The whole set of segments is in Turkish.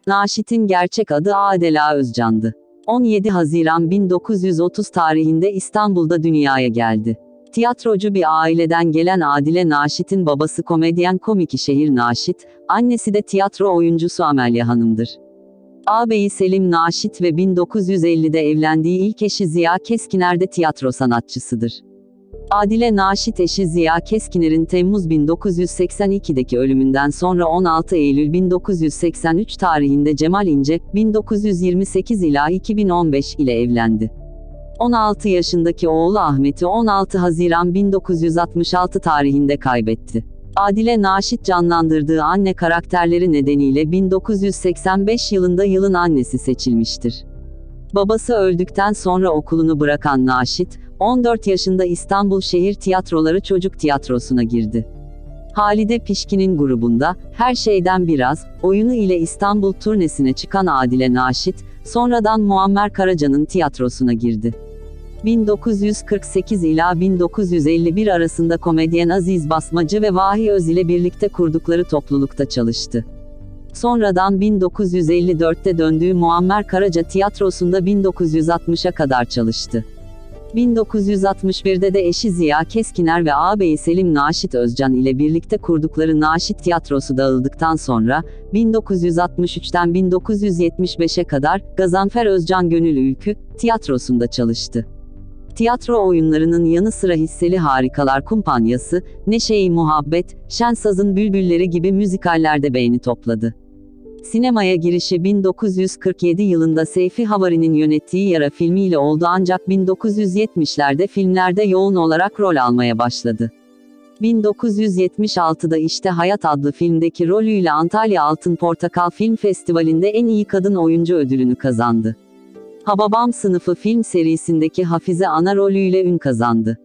Naşit'in gerçek adı Adela Özcan'dı. 17 Haziran 1930 tarihinde İstanbul'da dünyaya geldi. Tiyatrocu bir aileden gelen Adile Naşit'in babası komedyen Komikişehir Naşit, annesi de tiyatro oyuncusu Amelya Hanım'dır. Ağabeyi Selim Naşit ve 1950'de evlendiği ilk eşi Ziya Keskiner de tiyatro sanatçısıdır. Adile Naşit eşi Ziya Keskiner'in Temmuz 1982'deki ölümünden sonra 16 Eylül 1983 tarihinde Cemal İnce, 1928 ila 2015 ile evlendi. 16 yaşındaki oğlu Ahmet'i 16 Haziran 1966 tarihinde kaybetti. Adile Naşit canlandırdığı anne karakterleri nedeniyle 1985 yılında yılın annesi seçilmiştir. Babası öldükten sonra okulunu bırakan Naşit, 14 yaşında İstanbul Şehir Tiyatroları Çocuk Tiyatrosu'na girdi. Halide Pişkin'in grubunda, Her Şeyden Biraz, oyunu ile İstanbul turnesine çıkan Adile Naşit, sonradan Muammer Karaca'nın tiyatrosuna girdi. 1948 ila 1951 arasında komedyen Aziz Basmacı ve Vahi Öz ile birlikte kurdukları toplulukta çalıştı. Sonradan 1954'te döndüğü Muammer Karaca Tiyatrosu'nda 1960'a kadar çalıştı. 1961'de de eşi Ziya Keskiner ve ağabeyi Selim Naşit Özcan ile birlikte kurdukları Naşit Tiyatrosu dağıldıktan sonra, 1963'ten 1975'e kadar, Gazanfer Özcan Gönül Ülkü Tiyatrosu'nda çalıştı. Tiyatro oyunlarının yanı sıra Hisseli Harikalar Kumpanyası, Neşe-i Muhabbet, Şensaz'ın Bülbülleri gibi müzikallerde beğeni topladı. Sinemaya girişi 1947 yılında Seyfi Havari'nin yönettiği Yara filmiyle oldu ancak 1970'lerde filmlerde yoğun olarak rol almaya başladı. 1976'da İşte Hayat adlı filmdeki rolüyle Antalya Altın Portakal Film Festivali'nde en iyi kadın oyuncu ödülünü kazandı. Hababam Sınıfı film serisindeki Hafize ana rolüyle ün kazandı.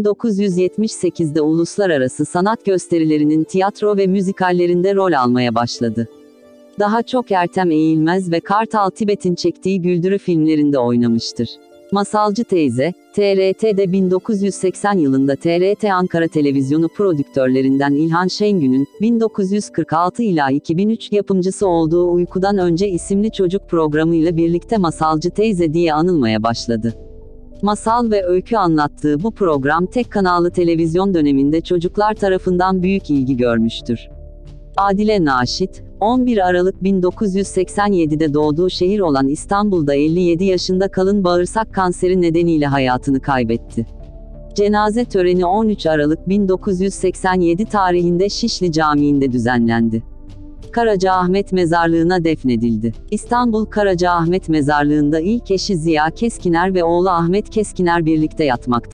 1978'de uluslararası sanat gösterilerinin tiyatro ve müzikallerinde rol almaya başladı. Daha çok Ertem Eğilmez ve Kartal Tibet'in çektiği Güldürü filmlerinde oynamıştır. Masalcı Teyze, TRT'de 1980 yılında TRT Ankara Televizyonu prodüktörlerinden İlhan Şengün'ün, 1946 ila 2003 yapımcısı olduğu Uykudan Önce isimli çocuk programıyla birlikte Masalcı Teyze diye anılmaya başladı. Masal ve öykü anlattığı bu program tek kanallı televizyon döneminde çocuklar tarafından büyük ilgi görmüştür. Adile Naşit, 11 Aralık 1987'de doğduğu şehir olan İstanbul'da 57 yaşında kalın bağırsak kanseri nedeniyle hayatını kaybetti. Cenaze töreni 13 Aralık 1987 tarihinde Şişli Camii'nde düzenlendi. Karacaahmet Mezarlığı'na defnedildi. İstanbul Karacaahmet Mezarlığı'nda ilk eşi Ziya Keskiner ve oğlu Ahmet Keskiner birlikte yatmaktadır.